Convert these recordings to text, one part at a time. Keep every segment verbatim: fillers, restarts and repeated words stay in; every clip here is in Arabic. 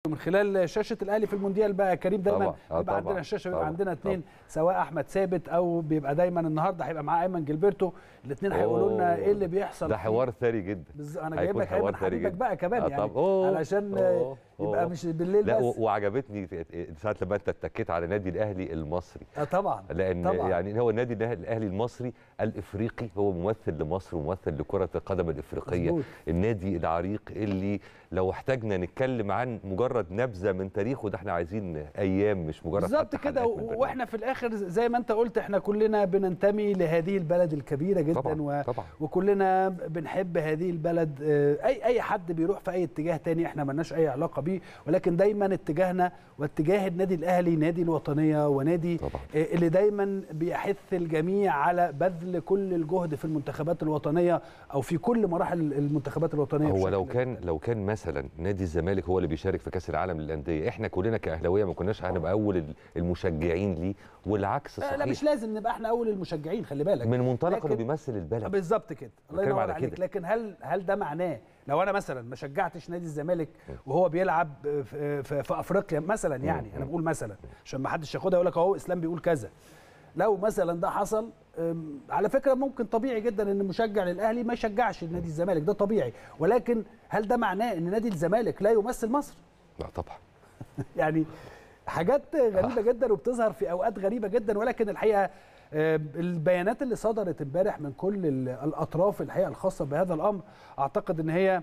من خلال شاشه الاهلي في المونديال بقى يا كريم دايما آه بيبقى عندنا الشاشه بيبقى عندنا اثنين طبعا. سواء احمد ثابت او بيبقى دايما النهارده هيبقى معاه ايمن جilberto، الاثنين هيقولوا لنا ايه اللي بيحصل. ده حوار ثري جدا. بز... انا جايب لك ايمن حبيبك بقى كمان آه يعني أوه. علشان أوه. يبقى أوه. مش بالليل لا بس. وعجبتني ساعه لما انت اتكيت على نادي الاهلي المصري. اه طبعا لان طبعا. يعني هو النادي الاهلي المصري الافريقي هو ممثل لمصر وممثل لكره القدم الافريقيه. مزبوط. النادي العريق اللي لو احتاجنا نتكلم عن مجرد نبذه من تاريخه ده احنا عايزين ايام مش مجرد بالظبط كده. واحنا في الاخر زي ما انت قلت احنا كلنا بننتمي لهذه البلد الكبيره جدا. طبعا. و... طبعا. وكلنا بنحب هذه البلد. اي اي حد بيروح في اي اتجاه تاني احنا مالناش اي علاقه بيه، ولكن دايما اتجاهنا واتجاه النادي الاهلي نادي الوطنيه ونادي طبعا. اللي دايما بيحث الجميع على بذل كل الجهد في المنتخبات الوطنيه او في كل مراحل المنتخبات الوطنيه. هو لو كان لو كان مثلا نادي الزمالك هو اللي بيشارك في كاس العالم للانديه احنا كلنا كاهلاويه ما كناش هنبقى اول المشجعين ليه، والعكس صحيح. لا مش لازم نبقى احنا اول المشجعين، خلي بالك من منطلق انه بيمثل البلد. بالظبط كده، الله ينور عليك كده. لكن هل هل ده معناه لو انا مثلا ما شجعتش نادي الزمالك وهو بيلعب في, في, في افريقيا مثلا، يعني انا بقول مثلا عشان ما حدش ياخدها يقول لك اهو اسلام بيقول كذا، لو مثلا ده حصل على فكره ممكن طبيعي جدا ان مشجع للاهلي ما يشجعش نادي الزمالك، ده طبيعي. ولكن هل ده معناه ان نادي الزمالك لا يمثل مصر؟ لا طبعا. يعني حاجات غريبه جدا وبتظهر في اوقات غريبه جدا. ولكن الحقيقه البيانات اللي صدرت امبارح من كل الاطراف الحقيقه الخاصه بهذا الامر اعتقد ان هي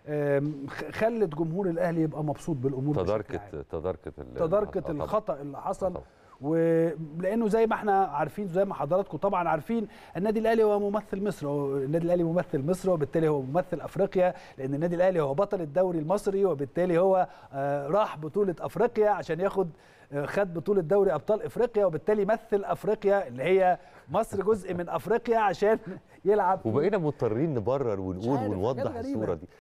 خلت جمهور الاهلي يبقى مبسوط بالامور. تداركت تداركت تداركت الخطا اللي حصل. ولانه زي ما احنا عارفين زي ما حضراتكم طبعا عارفين النادي الاهلي هو ممثل مصر، النادي الاهلي ممثل مصر وبالتالي هو ممثل افريقيا، لان النادي الاهلي هو بطل الدوري المصري وبالتالي هو راح بطوله افريقيا عشان ياخد خد بطوله دوري ابطال افريقيا وبالتالي مثل افريقيا اللي هي مصر جزء من افريقيا عشان يلعب. وبقينا مضطرين نبرر ونقول ونوضح الصوره دي.